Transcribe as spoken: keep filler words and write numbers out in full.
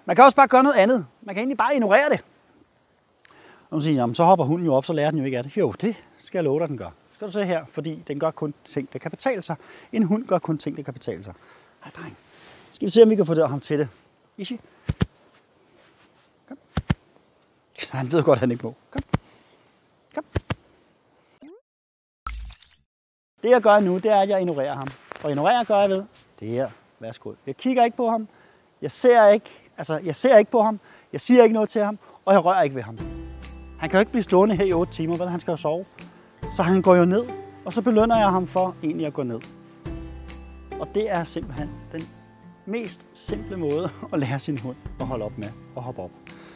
Man kan også bare gøre noget andet. Man kan egentlig bare ignorere det. Og så siger, jamen, så hopper hunden jo op, så lærer den jo ikke af det. Jo, det skal jeg love dig, den gør. Skal du se her, fordi den gør kun ting, der kan betale sig. En hund gør kun ting, der kan betale sig. Ej, dreng. Skal vi se, om vi kan få ham til det. Ishi. Kom. Han ved godt, at han ikke må. Kom. Kom. Det jeg gør nu, det er, at jeg ignorerer ham. Og ignorerer gør jeg ved. Det her. Værsgo. Jeg kigger ikke på ham. Jeg ser ikke, altså, jeg ser ikke på ham. Jeg siger ikke noget til ham. Og jeg rører ikke ved ham. Han kan jo ikke blive stående her i otte timer, vel? Han skal jo sove. Så han går jo ned, og så belønner jeg ham for egentlig at gå ned. Og det er simpelthen den mest simple måde at lære sin hund at holde op med at hoppe op.